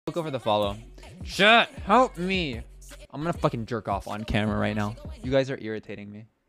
Go for the follow. Chat, help me. I'm gonna fucking jerk off on camera right now. You guys are irritating me.